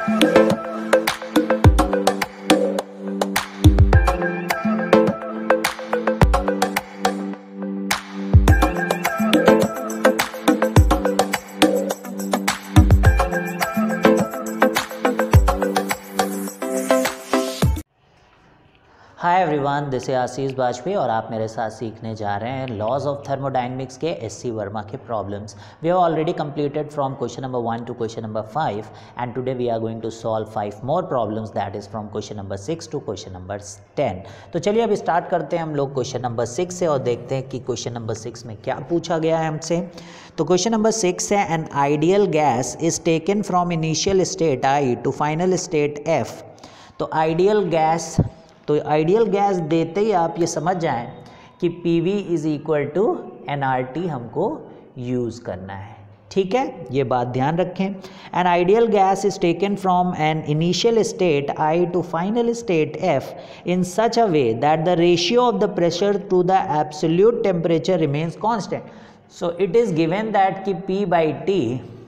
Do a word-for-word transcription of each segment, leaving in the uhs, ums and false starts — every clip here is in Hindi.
Hi everyone, this is Ashish Bajpai और आप मेरे साथ सीखने जा रहे हैं लॉज ऑफ थर्मोडायनेमिक्स के एससी वर्मा के problems. We have already completed from question number one to question number five and today we are going to solve five more problems, that is from question number six to question number ten. तो चलिए अब स्टार्ट करते हैं हम लोग क्वेश्चन नंबर सिक्स से और देखते हैं कि क्वेश्चन नंबर सिक्स में क्या पूछा गया है हमसे। तो क्वेश्चन नंबर सिक्स है, an ideal gas is taken from initial state I to final state F. तो आइडियल गैस तो आइडियल गैस देते ही आप ये समझ जाएं कि P V is equal to N R T हमको यूज़ करना है। ठीक है, ये बात ध्यान रखें। An ideal gas is taken from an initial state I to final state F in such a way that the ratio of the pressure to the absolute temperature remains constant. So it is given that कि पी बाई टी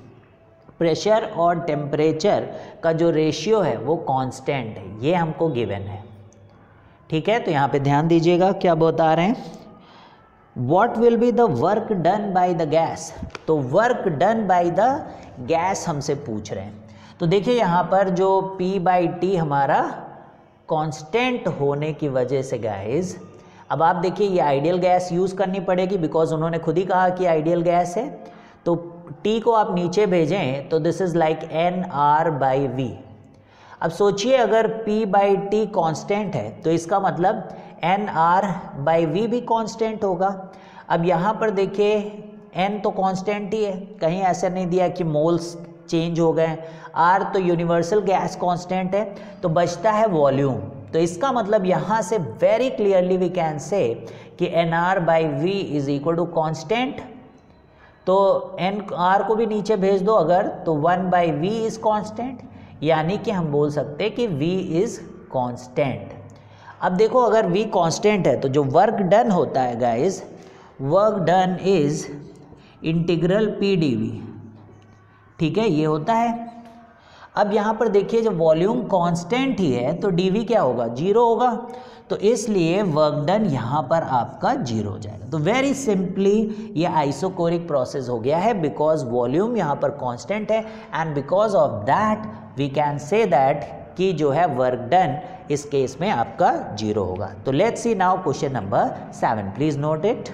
प्रेशर और टेम्परेचर का जो रेशियो है वो कांस्टेंट है, ये हमको गिवन है। ठीक है, तो यहाँ पे ध्यान दीजिएगा क्या बता रहे हैं, what will be the work done by the gas. तो work done by the gas हमसे पूछ रहे हैं। तो देखिए यहाँ पर जो P बाई टी हमारा कांस्टेंट होने की वजह से गाइस, अब आप देखिए ये आइडियल गैस यूज़ करनी पड़ेगी बिकॉज उन्होंने खुद ही कहा कि आइडियल गैस है। तो T को आप नीचे भेजें तो this is like N R by V. अब सोचिए अगर P बाई टी कॉन्स्टेंट है तो इसका मतलब एन आर बाई वी भी कांस्टेंट होगा। अब यहाँ पर देखिए n तो कांस्टेंट ही है, कहीं ऐसा नहीं दिया कि मोल्स चेंज हो गए। r तो यूनिवर्सल गैस कांस्टेंट है, तो बचता है वॉल्यूम। तो इसका मतलब यहाँ से very clearly we can say कि N R by V is equal to constant. तो एन आर को भी नीचे भेज दो अगर, तो one by V is constant, यानी कि हम बोल सकते हैं कि v इज कांस्टेंट। अब देखो अगर v कांस्टेंट है तो जो वर्क डन होता है guys, work done is integral P D V. ठीक है, ये होता है। अब यहाँ पर देखिए जब वॉल्यूम कांस्टेंट ही है तो dv क्या होगा, जीरो होगा। तो इसलिए वर्क डन यहाँ पर आपका जीरो हो जाएगा। तो वेरी सिंपली ये आइसोकोरिक प्रोसेस हो गया है बिकॉज वॉल्यूम यहाँ पर कांस्टेंट है and because of that we can say that कि जो है वर्क डन इस केस में आपका जीरो होगा। तो let's see now question number seven, please note it.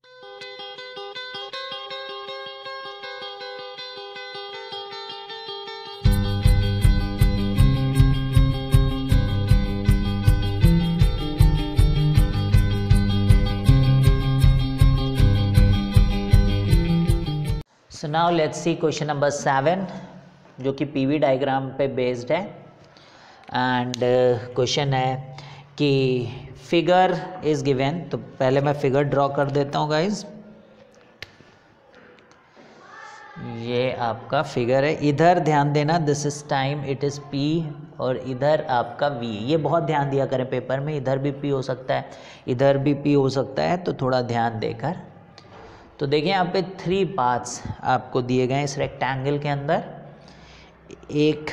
So now let's see question number seven जो कि पीवी डायग्राम पे बेस्ड है। एंड क्वेश्चन है कि फिगर इज गिवन। तो पहले मैं फिगर ड्रॉ कर देता हूँ गाइज। ये आपका फिगर है, इधर ध्यान देना, this is time, it is P और इधर आपका V। ये बहुत ध्यान दिया करें पेपर में, इधर भी P हो सकता है, इधर भी P हो सकता है, तो थोड़ा ध्यान देकर। तो देखिए यहाँ पे थ्री पार्ट्स आपको दिए गए हैं इस रेक्टेंगल के अंदर, एक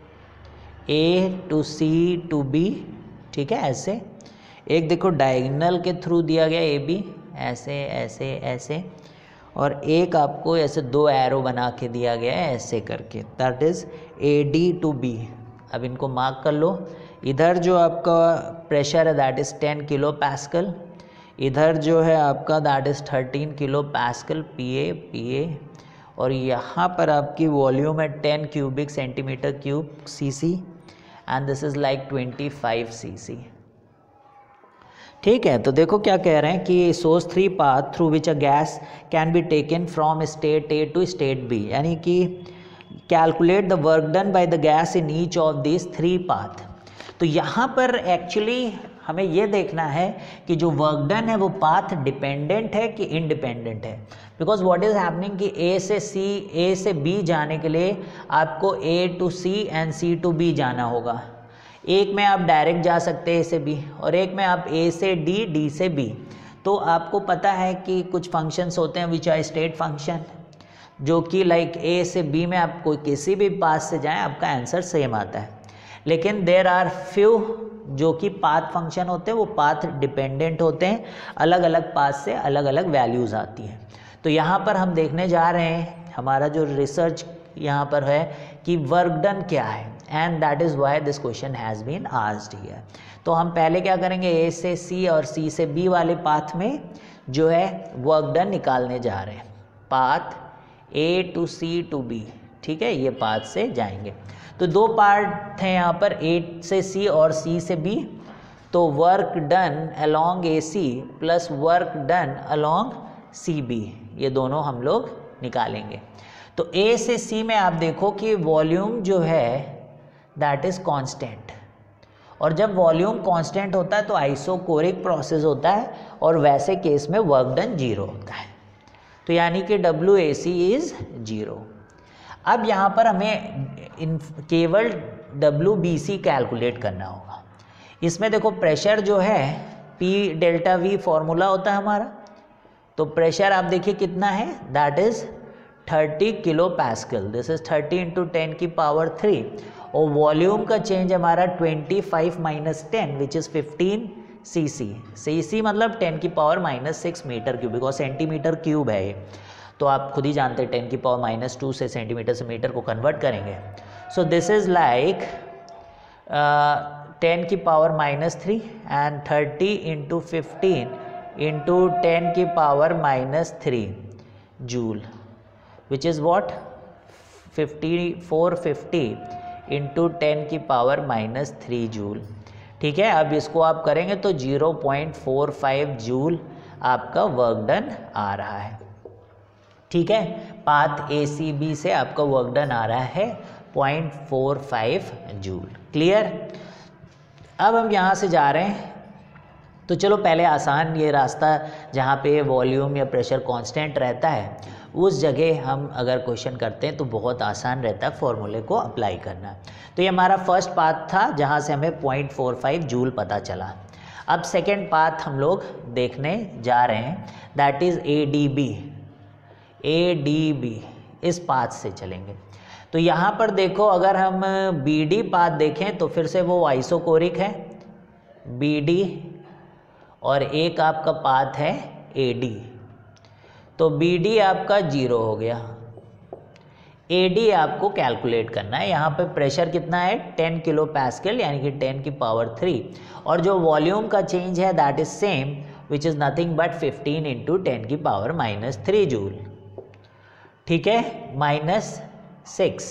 A to C to B, ठीक है ऐसे। एक देखो डायगोनल के थ्रू दिया गया ए बी, ऐसे ऐसे ऐसे, और एक आपको ऐसे दो एरो बना के दिया गया है ऐसे करके, that is A D to B. अब इनको मार्क कर लो। इधर जो आपका प्रेशर है that is ten kilo pascal, इधर जो है आपका that is thirteen kilo pascal P A P A, और यहाँ पर आपकी वॉल्यूम है ten cubic centimetre cube C C and this is like twenty five C C. ठीक है, तो देखो क्या कह रहे हैं कि सोर्स three path through which a gas can be taken from state A to state B, यानी कि calculate the work done by the gas in each of this three path. तो यहाँ पर एक्चुअली हमें ये देखना है कि जो वर्क डन है वो पाथ डिपेंडेंट है कि इंडिपेंडेंट है। बिकॉज व्हाट इज हैपनिंग कि ए से सी, ए से बी जाने के लिए आपको A to C and C to B जाना होगा। एक में आप डायरेक्ट जा सकते हैं ए से बी, और एक में आप ए से डी, डी से बी। तो आपको पता है कि कुछ फंक्शंस होते हैं विच आर स्टेट फंक्शन। जो कि लाइक ए से बी में आप कोई किसी भी पाथ से जाएं आपका आंसर सेम आता है, लेकिन देर आर फ्यू जो कि पाथ फंक्शन होते हैं वो पाथ डिपेंडेंट होते हैं, अलग अलग पाथ से अलग अलग वैल्यूज़ आती हैं। तो यहाँ पर हम देखने जा रहे हैं, हमारा जो रिसर्च यहाँ पर है कि वर्क डन क्या है, and that is why this question has been asked here. तो हम पहले क्या करेंगे, ए से सी और सी से बी वाले पाथ में जो है वर्क डन निकालने जा रहे हैं। Path A to C to B, ठीक है, ये पाथ से जाएंगे। तो दो पार्ट थे यहाँ पर, ए से सी और सी से बी। तो work done along A C plus work done along C B, ये दोनों हम लोग निकालेंगे। तो ए से सी में आप देखो कि वॉल्यूम जो है दैट इज़ कांस्टेंट, और जब वॉल्यूम कांस्टेंट होता है तो आइसोकोरिक प्रोसेस होता है, और वैसे केस में वर्क डन जीरो होता है। तो यानी कि W A C is zero. अब यहाँ पर हमें इन केवल डब्ल्यू बी सी कैलकुलेट करना होगा। इसमें देखो प्रेशर जो है P डेल्टा वी फॉर्मूला होता है हमारा। तो प्रेशर आप देखिए कितना है, that is thirty kilo pascal. This is thirty into ten की पावर थ्री, और वॉल्यूम का चेंज हमारा twenty five minus ten which is fifteen C C. C C मतलब टेन की power minus six metre cube, because centimetre cube है ये। तो आप खुद ही जानते हैं टेन की पावर माइनस टू से सेंटीमीटर से मीटर को कन्वर्ट करेंगे। So this is like ten की power minus three and thirty into fifteen into ten की power minus three joule, which is what fifty four fifty into ten की पावर माइनस थ्री जूल। ठीक है, अब इसको आप करेंगे तो zero point four five joule आपका वर्क डन आ रहा है। ठीक है, पाथ ए सी बी से आपका वर्क डन आ रहा है point four five joule. Clear. अब हम यहाँ से जा रहे हैं, तो चलो पहले आसान ये रास्ता जहाँ पे वॉल्यूम या प्रेशर कांस्टेंट रहता है उस जगह हम अगर क्वेश्चन करते हैं तो बहुत आसान रहता है फॉर्मूले को अप्लाई करना। तो ये हमारा फर्स्ट पाथ था जहाँ से हमें पॉइंट फोर फाइव जूल पता चला। अब सेकेंड पाथ हम लोग देखने जा रहे हैं, that is A D B. A D B इस पाथ से चलेंगे। तो यहाँ पर देखो अगर हम बी डी पाथ देखें तो फिर से वो आइसोकोरिक है बी डी, और एक आपका पाथ है ए डी। तो बी डी आपका जीरो हो गया। ए डी आपको कैलकुलेट करना है। यहाँ पे प्रेशर कितना है टेन किलो पैस्कल यानी कि टेन की पावर थ्री, और जो वॉल्यूम का चेंज है that is same which is nothing but fifteen into ten की पावर माइनस थ्री जूल। ठीक है, minus six,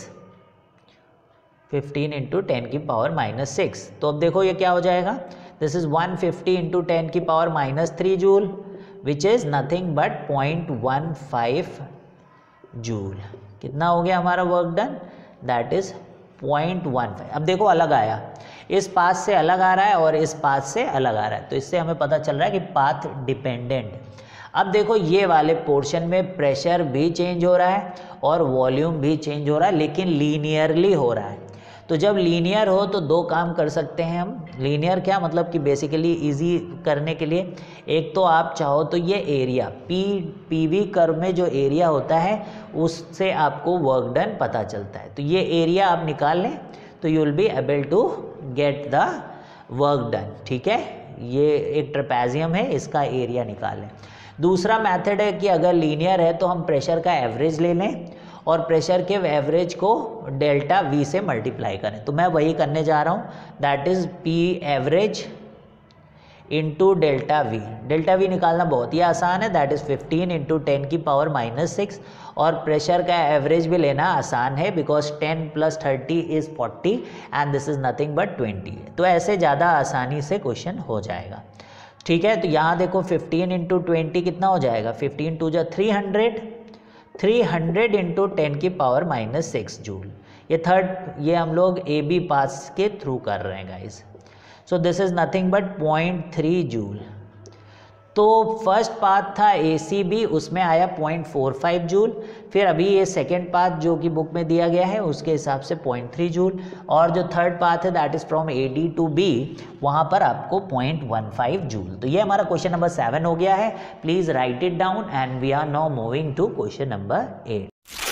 fifteen into ten की पावर माइनस सिक्स। तो अब देखो ये क्या हो जाएगा, this is one fifty into ten की power minus three joule which is nothing but point one five joule. कितना हो गया हमारा work done, that is point one five. अब देखो अलग आया, इस पाथ से अलग आ रहा है और इस पाथ से अलग आ रहा है, तो इससे हमें पता चल रहा है कि पाथ डिपेंडेंट। अब देखो ये वाले पोर्शन में प्रेशर भी चेंज हो रहा है और वॉल्यूम भी चेंज हो रहा है, लेकिन लीनियरली हो रहा है। तो जब लीनियर हो तो दो काम कर सकते हैं हम। लीनियर क्या मतलब कि बेसिकली इजी करने के लिए, एक तो आप चाहो तो ये एरिया पी पीवी कर्व में जो एरिया होता है उससे आपको वर्क डन पता चलता है। तो ये एरिया आप निकाल लें तो you will be able to get the work done. ठीक है, ये एक ट्रेपेजियम है, इसका एरिया निकालें। दूसरा मेथड है कि अगर लीनियर है तो हम प्रेशर का एवरेज ले लें और प्रेशर के एवरेज को डेल्टा वी से मल्टीप्लाई करें। तो मैं वही करने जा रहा हूँ, that is P average into delta V. Delta V निकालना बहुत ही आसान है, that is fifteen into ten की पावर माइनस सिक्स, और प्रेशर का एवरेज भी लेना आसान है because ten plus thirty is forty and this is nothing but twenty. तो ऐसे ज़्यादा आसानी से क्वेश्चन हो जाएगा। ठीक है, तो यहाँ देखो फिफ्टीन इंटू ट्वेंटी कितना हो जाएगा, फिफ्टीन टू जा three hundred, three hundred into ten की पावर माइनस सिक्स जूल। ये थर्ड, ये हम लोग ए बी पास के थ्रू कर रहे हैं guys. So this is nothing but point three joule. तो फर्स्ट पाथ था ए सी बी, उसमें आया पॉइंट फोर फाइव जूल। फिर अभी ये सेकेंड पाथ जो कि बुक में दिया गया है उसके हिसाब से पॉइंट थ्री जूल, और जो थर्ड पाथ है that is from A D to B, वहाँ पर आपको पॉइंट वन फाइव जूल। तो ये हमारा क्वेश्चन नंबर सेवन हो गया है। Please write it down and we are now moving to question number eight.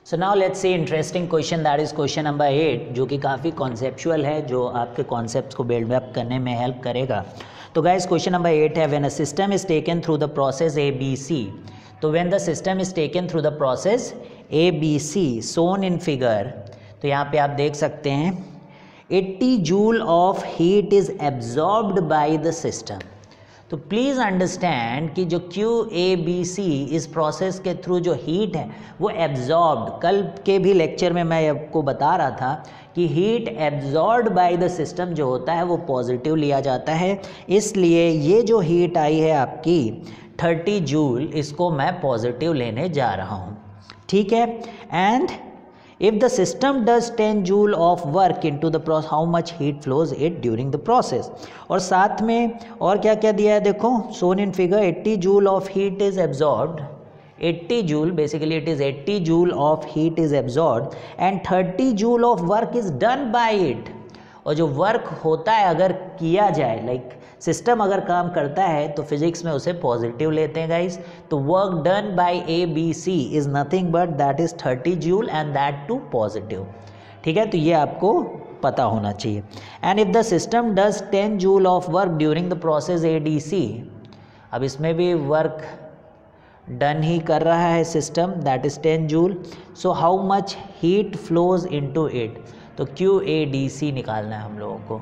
So now let's see interesting question, that is question number eight, जो कि काफ़ी कॉन्सेप्चुअल है, जो आपके कॉन्सेप्ट्स को बिल्ड अप करने में हेल्प करेगा। तो गाइस क्वेश्चन नंबर एट है, when a system is taken through the process A B C. So when the system is taken through the process A B C shown in figure, तो यहाँ पे आप देख सकते हैं अस्सी joule of heat is absorbed by the system. तो प्लीज़ अंडरस्टैंड कि जो क्यू ए बी सी इस प्रोसेस के थ्रू जो हीट है वो एब्जॉर्ब्ड, कल के भी लेक्चर में मैं आपको बता रहा था कि heat absorbed by the system जो होता है वो पॉजिटिव लिया जाता है, इसलिए ये जो हीट आई है आपकी थर्टी जूल, इसको मैं पॉजिटिव लेने जा रहा हूँ, ठीक है। And if the system does ten joule of work into the process, how much heat flows it during the process। और साथ में और क्या क्या दिया है देखो, shown in figure अस्सी joule of heat is absorbed, अस्सी joule basically it is अस्सी joule of heat is absorbed and thirty joule of work is done by it। और जो वर्क होता है अगर किया जाए, लाइक सिस्टम अगर काम करता है तो फिजिक्स में उसे पॉजिटिव लेते हैं गाइस। तो work done by A B C is nothing but that is thirty joule and that too positive, ठीक है। तो ये आपको पता होना चाहिए। And if the system does ten joule of work during the process A D C, अब इसमें भी वर्क डन ही कर रहा है system, that is ten joule. So how much heat flows into it, तो क्यू ए डी सी निकालना है हम लोगों को।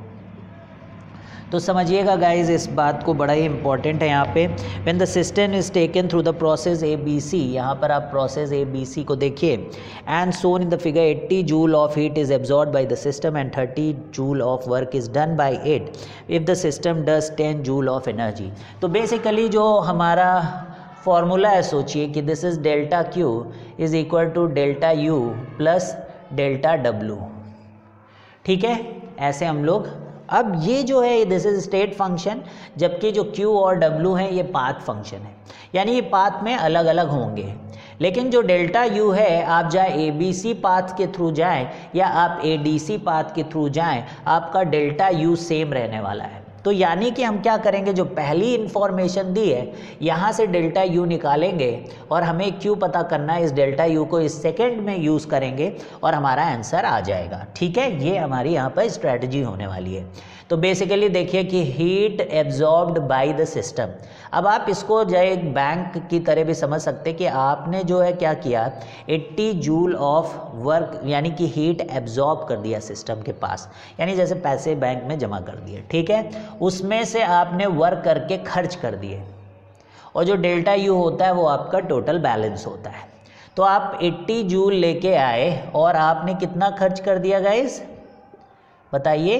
तो समझिएगा गाइज इस बात को, बड़ा ही इंपॉर्टेंट है यहाँ पे। When the system is taken through the process A B C, यहाँ पर आप प्रोसेस ए बी सी को देखिए, and shown in the figure अस्सी joule of heat is absorbed by the system and thirty joule of work is done by it if the system does ten joule of energy. तो बेसिकली जो हमारा फॉर्मूला है, सोचिए कि this is delta Q is equal to delta U plus delta W, ठीक है। ऐसे हम लोग, अब ये जो है दिस इज स्टेट फंक्शन, जबकि जो q और w है ये पाथ फंक्शन है, यानी ये पाथ में अलग अलग होंगे। लेकिन जो डेल्टा u है, आप चाहे ए बी सी पाथ के थ्रू जाएं या आप ए डी सी पाथ के थ्रू जाएं, आपका डेल्टा u सेम रहने वाला है। तो यानी कि हम क्या करेंगे, जो पहली इंफॉर्मेशन दी है यहाँ से डेल्टा यू निकालेंगे और हमें क्यू पता करना है, इस डेल्टा यू को इस सेकंड में यूज़ करेंगे और हमारा आंसर आ जाएगा, ठीक है। ये हमारी यहाँ पर स्ट्रैटेजी होने वाली है। तो बेसिकली देखिए कि heat absorbed by the system, अब आप इसको जो एक बैंक की तरह भी समझ सकते हैं कि आपने जो है क्या किया, अस्सी जूल ऑफ वर्क यानी कि हीट एब्जॉर्ब कर दिया सिस्टम के पास, यानी जैसे पैसे बैंक में जमा कर दिए, ठीक है। उसमें से आपने वर्क करके खर्च कर दिए, और जो डेल्टा यू होता है वो आपका टोटल बैलेंस होता है। तो आप अस्सी जूल लेके आए और आपने कितना खर्च कर दिया गाइस, बताइए,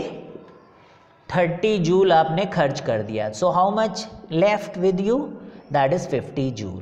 थर्टी जूल आपने खर्च कर दिया। So how much left with you, that is fifty joule,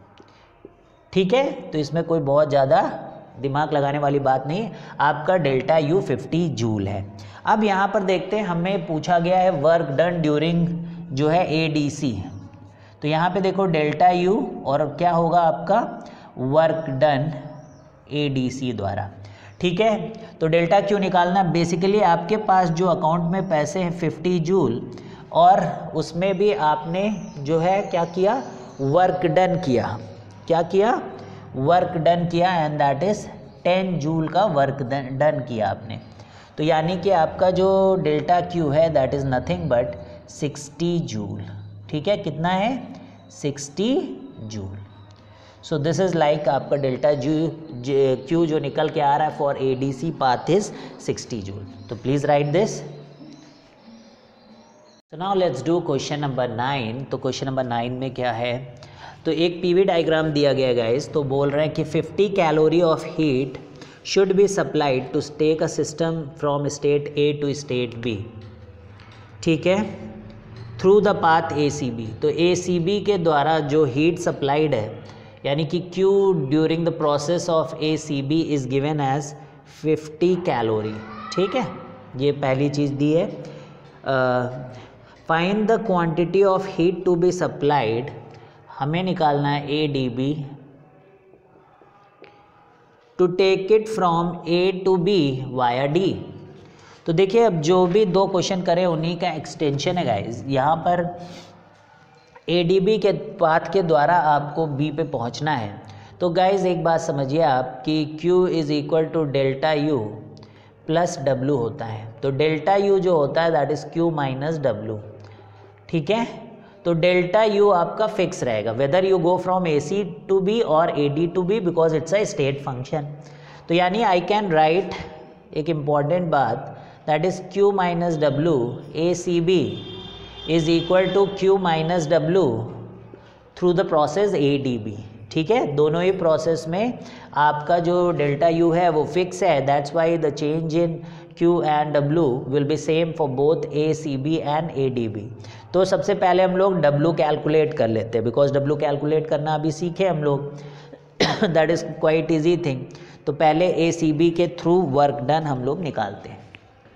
ठीक है। तो इसमें कोई बहुत ज़्यादा दिमाग लगाने वाली बात नहीं, आपका डेल्टा यू फिफ्टी जूल है। अब यहाँ पर देखते हैं, हमें पूछा गया है वर्क डन ड्यूरिंग जो है ए डी सी, तो यहाँ पे देखो डेल्टा यू और क्या होगा आपका work done A D C द्वारा, ठीक है। तो डेल्टा क्यू निकालना, बेसिकली आपके पास जो अकाउंट में पैसे हैं फिफ्टी जूल, और उसमें भी आपने जो है क्या किया, वर्क डन किया, क्या किया, वर्क डन किया, and that is ten joule का वर्क डन किया आपने। तो यानी कि आपका जो डेल्टा क्यू है that is nothing but sixty joule, ठीक है। कितना है, sixty joule. So this is like आपका डेल्टा जू क्यू जो निकल के आ रहा है for A D C path is sixty joule. तो प्लीज़ राइट दिस। तो now let's do question number nine. तो क्वेश्चन नंबर नाइन में क्या है, तो एक पीवी डायग्राम दिया गया गाइस, तो बोल रहे हैं कि fifty calorie of heat should be supplied to take a system from state A to state B, ठीक है, through the path A C B। तो A C B के द्वारा जो हीट सप्लाइड है, यानी कि Q during the process of A C B is given as fifty calorie, ठीक है। ये पहली चीज़ दी है। Find the quantity of heat to be supplied, हमें निकालना है A D B to take it from A to B via D. तो देखिए अब जो भी दो क्वेश्चन करें उन्हीं का एक्सटेंशन है गाइज। यहाँ पर ए डी बी के पाथ के द्वारा आपको बी पे पहुँचना है, तो गाइज एक बात समझिए आप कि Q is equal to delta U plus W होता है। तो डेल्टा यू जो होता है that is Q minus W, ठीक है। तो डेल्टा यू आपका फिक्स रहेगा whether you go from A C to B और A D to B, because it's a state function. तो यानी आई कैन राइट एक इम्पॉर्टेंट बात, that is Q minus W A C B is equal to Q minus W through the process A D B, ठीक है। दोनों ही प्रोसेस में आपका जो डेल्टा यू है वो फिक्स है, that's why the change in Q and W will be same for both A C B and A D B. तो सबसे पहले हम लोग W कैलकुलेट कर लेते हैं, बिकॉज W कैलकुलेट करना अभी सीखे हम लोग, that is quite easy thing. तो पहले ए सी बी के थ्रू वर्क डन हम लोग निकालते हैं,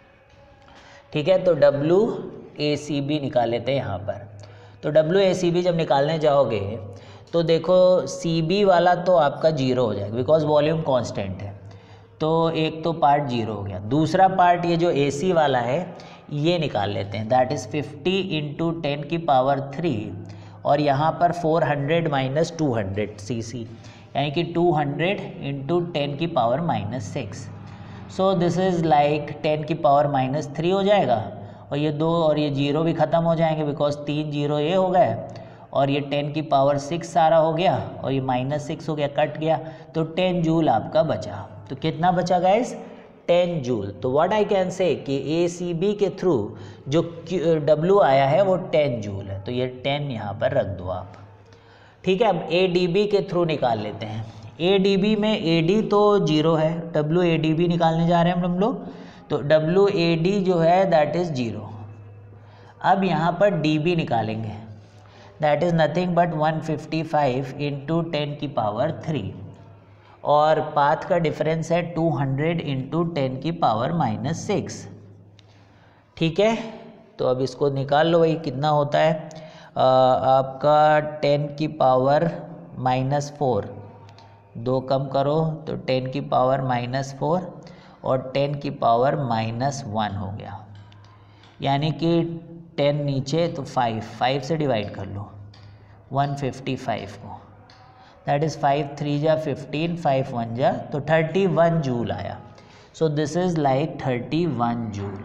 ठीक है। तो W ए सी बी निकाल लेते हैं यहाँ पर। तो W ए सी बी जब निकालने जाओगे तो देखो सी बी वाला तो आपका जीरो हो जाएगा बिकॉज वॉल्यूम कांस्टेंट है, तो एक तो पार्ट जीरो हो गया। दूसरा पार्ट ये जो ए सी वाला है ये निकाल लेते हैं, that is fifty into ten की पावर थ्री, और यहाँ पर four hundred minus two hundred C C, यानी कि टू हंड्रेड इंटू टेन की power minus six. So this is like ten की पावर माइनस थ्री हो जाएगा, और ये दो और ये जीरो भी ख़त्म हो जाएंगे बिकॉज तीन जीरो ये हो गए, और ये टेन की पावर सिक्स सारा हो गया, और ये माइनस सिक्स हो गया, कट गया। तो टेन जूल आपका बचा। तो कितना बचा गाइस? Ten joule. तो व्हाट आई कैन से कि ए सी बी के थ्रू जो डब्ल्यू आया है वो टेन जूल है, तो ये टेन यहाँ पर रख दो आप, ठीक है। अब ए डी बी के थ्रू निकाल लेते हैं। ए डी बी में ए डी तो जीरो है, डब्ल्यू ए डी बी निकालने जा रहे हैं हम लोग, तो डब्ल्यू ए डी जो है दैट इज़ जीरो। अब यहाँ पर डी बी निकालेंगे, that is nothing but one fifty five into ten की पावर थ्री, और पाथ का डिफरेंस है टू हंड्रेड इंटू टेन की पावर माइनस सिक्स, ठीक है। तो अब इसको निकाल लो, वही कितना होता है आ, आपका टेन की पावर माइनस फोर, दो कम करो तो टेन की पावर माइनस फोर और टेन की पावर माइनस वन हो गया, यानी कि टेन नीचे तो फाइव, फाइव से डिवाइड कर लो वन फिफ्टी फाइव को, दैट इज़ फाइव थ्री जा फिफ्टीन, फाइव वन जा तो थर्टी वन जूल आया। So this is like thirty one joule,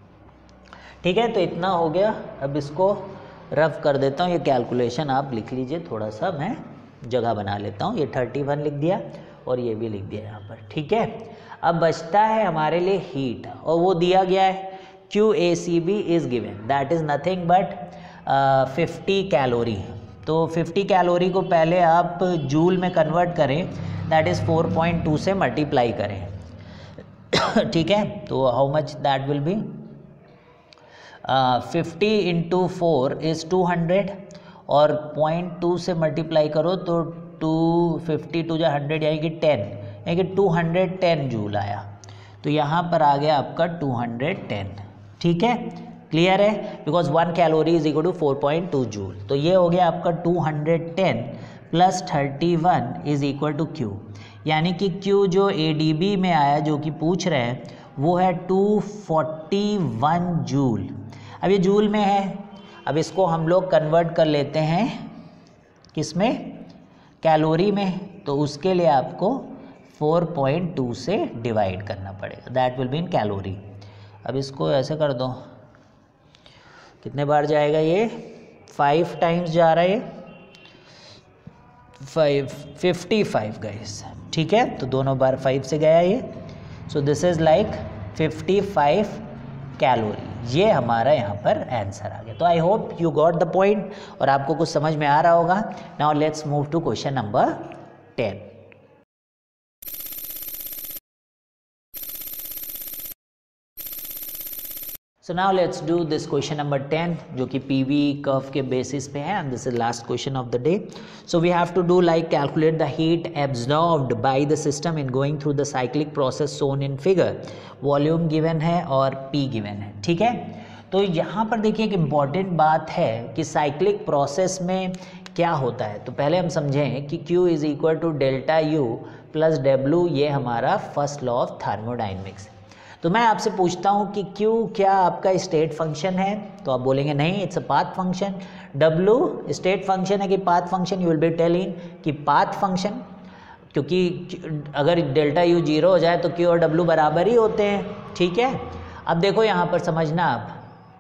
ठीक है। तो इतना हो गया। अब इसको रफ कर देता हूँ, ये कैलकुलेशन आप लिख लीजिए, थोड़ा सा मैं जगह बना लेता हूँ। ये थर्टी वन लिख दिया और ये भी लिख दिया यहाँ पर, ठीक है। अब बचता है हमारे लिए हीट, और वो दिया गया है Q A C B is given, that is nothing but fifty calorie. तो फिफ्टी कैलोरी को पहले आप जूल में कन्वर्ट करें, that is four point two से मल्टीप्लाई करें, ठीक है। तो how much that will be, fifty into four is two hundred, और पॉइंट टू से मल्टीप्लाई करो तो टू फिफ्टी टू जा हंड्रेड, यानी कि टेन, यानी कि टू हंड्रेड टेन जूल आया। तो यहाँ पर आ गया आपका टू हंड्रेड टेन, ठीक है। क्लियर है, because one calorie is equal to four point two joule. तो ये हो गया आपका two hundred ten plus thirty one is equal to Q, यानी कि Q जो A D B में आया जो कि पूछ रहे हैं वो है टू फोर्टी वन जूल। अब ये जूल में है, अब इसको हम लोग कन्वर्ट कर लेते हैं किस में, कैलोरी में। तो उसके लिए आपको फोर पॉइंट टू से डिवाइड करना पड़ेगा, that will be in calorie. अब इसको ऐसे कर दो, कितने बार जाएगा ये, फाइव टाइम्स जा रहा है ये, फाइव फिफ्टी फाइव गाइस, ठीक है। तो दोनों बार फाइव से गया ये, so this is like fifty five calorie. ये हमारा यहाँ पर आंसर आ गया। तो I hope you got the point और आपको कुछ समझ में आ रहा होगा। Now let's move to question number ten. So now let's do this question number ten, जो कि P V curve के basis पे है, and this is last question of the day. So we have to do like calculate the heat absorbed by the system in going through the cyclic process shown in figure. Volume given है और P given है, ठीक है। तो यहाँ पर देखिए एक इम्पॉर्टेंट बात है कि साइक्लिक प्रोसेस में क्या होता है। तो पहले हम समझें कि Q is equal to delta U plus W, ये हमारा फर्स्ट लॉ ऑफ थर्मोडाइनमिक्स। तो मैं आपसे पूछता हूँ कि Q क्या आपका स्टेट फंक्शन है, तो आप बोलेंगे नहीं, it's a path function. W state function है कि path function, you will be telling कि पाथ फंक्शन। क्योंकि अगर डेल्टा यू जीरो हो जाए तो क्यू और डब्ल्यू बराबर ही होते हैं, ठीक है। अब देखो यहाँ पर समझना आप,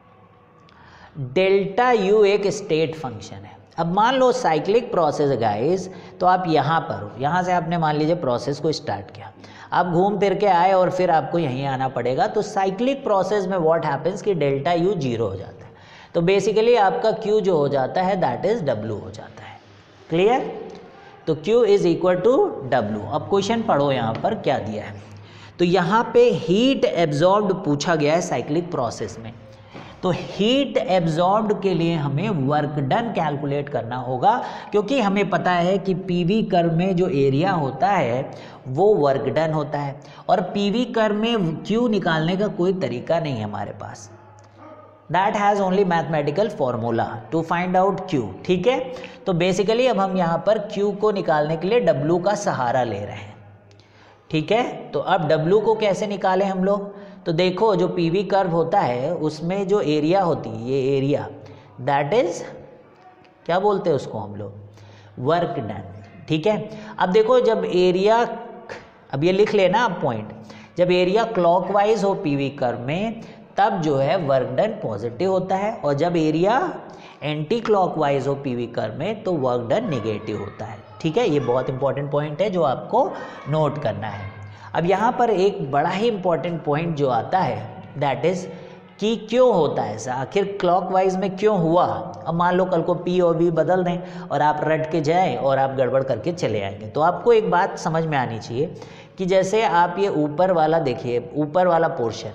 डेल्टा यू एक स्टेट फंक्शन है। अब मान लो साइक्लिक प्रोसेस है गाइस, तो आप यहाँ पर हो, यहाँ से आपने मान लीजिए प्रोसेस को स्टार्ट किया, आप घूम फिर के आए और फिर आपको यहीं आना पड़ेगा। तो साइक्लिक प्रोसेस में व्हाट हैपेंस कि डेल्टा यू जीरो हो जाता है, तो बेसिकली आपका क्यू जो हो जाता है दैट इज डब्ल्यू हो जाता है। क्लियर? तो Q is equal to W. अब क्वेश्चन पढ़ो यहाँ पर क्या दिया है। तो यहाँ पे हीट एब्जॉर्ब्ड पूछा गया है साइक्लिक प्रोसेस में। तो हीट एब्जॉर्ब्ड के लिए हमें वर्क डन कैलकुलेट करना होगा, क्योंकि हमें पता है कि पीवी कर्व में जो एरिया होता है वो वर्क डन होता है, और पीवी कर्व में Q निकालने का कोई तरीका नहीं है हमारे पास। That has only mathematical formula to find out Q, ठीक है। तो बेसिकली अब हम यहाँ पर Q को निकालने के लिए W का सहारा ले रहे हैं, ठीक है। तो अब W को कैसे निकालें हम लोग? तो देखो जो पीवी कर्व होता है उसमें जो एरिया होती है, ये एरिया दैट इज क्या बोलते हैं उसको हम लोग, वर्क डन, ठीक है। अब देखो जब एरिया, अब ये लिख लेना आप पॉइंट, जब एरिया क्लॉकवाइज हो पीवी कर्व में तब जो है वर्क डन पॉजिटिव होता है, और जब एरिया एंटी क्लॉकवाइज हो पीवी कर्व में तो वर्क डन नेगेटिव होता है, ठीक है। ये बहुत इंपॉर्टेंट पॉइंट है जो आपको नोट करना है। अब यहाँ पर एक बड़ा ही इंपॉर्टेंट पॉइंट जो आता है दैट इज कि क्यों होता है ऐसा, आखिर क्लॉकवाइज में क्यों हुआ। अब मान लो कल को पी और वी बदल दें और आप रट के जाएं और आप गड़बड़ करके चले आएंगे, तो आपको एक बात समझ में आनी चाहिए कि जैसे आप ये ऊपर वाला देखिए, ऊपर वाला पोर्शन,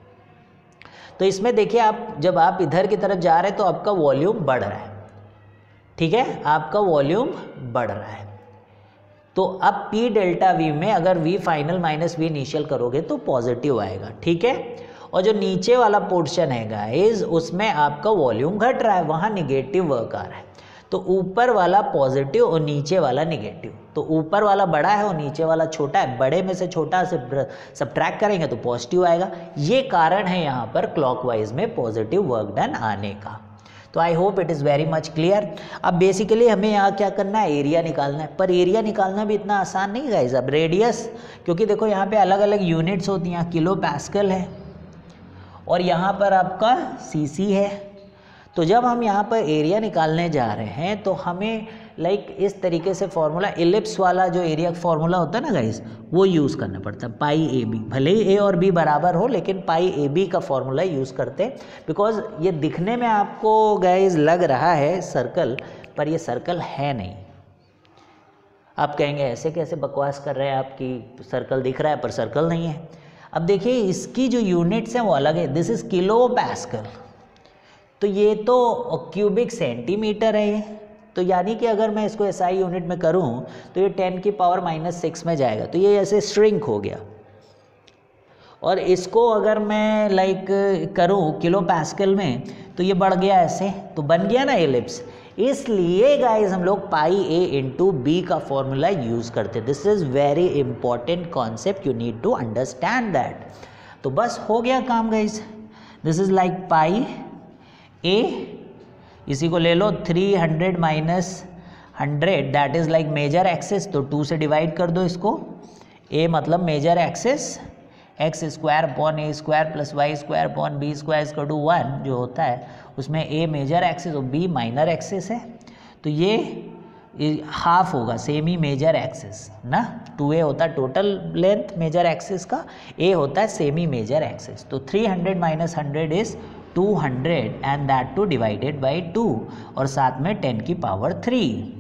तो इसमें देखिए आप जब आप इधर की तरफ जा रहे हैं तो आपका वॉल्यूम बढ़ रहा है, ठीक है, आपका वॉल्यूम बढ़ रहा है। तो अब P डेल्टा V में अगर V final minus V initial करोगे तो पॉजिटिव आएगा, ठीक है। और जो नीचे वाला पोर्शन है गाइस उसमें आपका वॉल्यूम घट रहा है, वहाँ निगेटिव वर्क आ रहा है। तो ऊपर वाला पॉजिटिव और नीचे वाला निगेटिव, तो ऊपर वाला बड़ा है और नीचे वाला छोटा है, बड़े में से छोटा से सब्ट्रैक्ट करेंगे तो पॉजिटिव आएगा। ये कारण है यहाँ पर क्लॉकवाइज में पॉजिटिव वर्क डन आने का। तो I hope it is very much clear. अब बेसिकली हमें यहाँ क्या करना है, एरिया निकालना है, पर एरिया निकालना भी इतना आसान नहीं गाइस। अब रेडियस, क्योंकि देखो यहाँ पे अलग अलग यूनिट्स होती हैं, किलो पैस्कल है और यहाँ पर आपका सीसी है। तो जब हम यहाँ पर एरिया निकालने जा रहे हैं तो हमें लाइक like इस तरीके से फॉर्मूला, इलिप्स वाला जो एरिया फॉर्मूला होता है ना गाइस, वो यूज़ करना पड़ता है, पाई ए बी। भले ही ए और बी बराबर हो लेकिन पाई ए बी का फॉर्मूला यूज़ करते हैं, बिकॉज ये दिखने में आपको गाइस लग रहा है सर्कल, पर ये सर्कल है नहीं। आप कहेंगे ऐसे कैसे बकवास कर रहे हैं, आपकी सर्कल दिख रहा है पर सर्कल नहीं है। अब देखिए इसकी जो यूनिट्स हैं वो अलग है, दिस इज़ किलो पैस्कल, तो ये तो क्यूबिक सेंटीमीटर है ये, तो यानी कि अगर मैं इसको एसआई यूनिट में करूं तो ये टेन की पावर माइनस सिक्स में जाएगा, तो ये ऐसे श्रिंक हो गया। और इसको अगर मैं लाइक करूं किलो पैस्कल में तो ये बढ़ गया ऐसे, तो बन गया ना एलिप्स। इसलिए गाइस हम लोग पाई ए इंटू बी का फॉर्मूला यूज़ करते हैं। This is very important concept, you need to understand that. तो बस हो गया काम guys. This is like pi A, इसी को ले लो three hundred minus hundred, that is like major axis, तो टू से डिवाइड कर दो इसको। ए मतलब major axis, X square upon A square plus Y square upon B square equal to one जो होता है, उसमें ए मेजर एक्सेस और बी माइनर एक्सेस है, तो ये हाफ होगा सेमी मेजर एक्सेस ना। टू ए होता है टोटल लेंथ मेजर एक्सेस का, ए होता है सेमी मेजर एक्सेस। तो three hundred minus hundred is two hundred and that two divided by two, और साथ में टेन की पावर थ्री।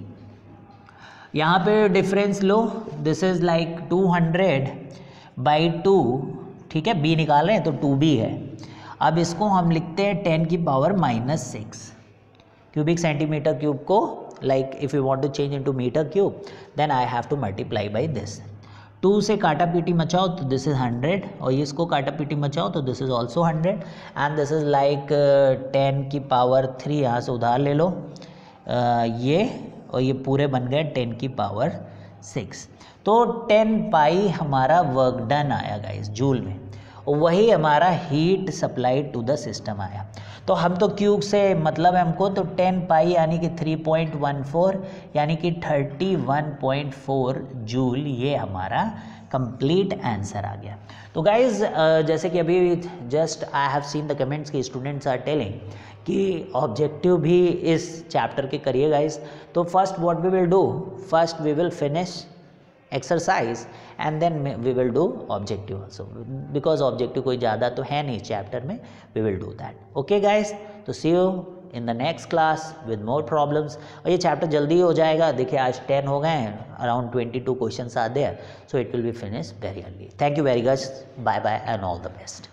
यहाँ पे डिफरेंस लो, this is like two hundred by two, ठीक है, बी निकाल रहे हैं तो टू बी है। अब इसको हम लिखते हैं टेन की power minus six, cubic centimetre cube को like if you want to change into metre cube then I have to multiply by this. Two से काटा पीटी मचाओ तो दिस इज़ हंड्रेड, और इसको काटा पीटी मचाओ तो this is also hundred, and this is like ten की पावर थ्री, यहाँ से उधार ले लो uh, ये, और ये पूरे बन गए टेन की पावर सिक्स। तो टेन पाई हमारा वर्क डन आया गाइस जूल में, और वही हमारा heat supply to the system आया। तो हम तो क्यूब से मतलब है हमको, तो टेन पाई यानी कि थ्री पॉइंट वन फोर यानी कि thirty one point four joule, ये हमारा कंप्लीट आंसर आ गया। तो गाइज जैसे कि अभी just I have seen the comments कि स्टूडेंट्स आर टेलिंग कि ऑब्जेक्टिव भी इस चैप्टर के करिए गाइज। तो first what we will do, first we will finish exercise and then we will do objective also, because objective कोई ज़्यादा तो है नहीं चैप्टर में, we will do that. Okay guys, तो see you in the next class with more problems. और ये चैप्टर जल्दी हो जाएगा, देखिए आज टेन हो गए हैं, around twenty two question are there, so it will be finish very early. Thank you very much, bye bye and all the best.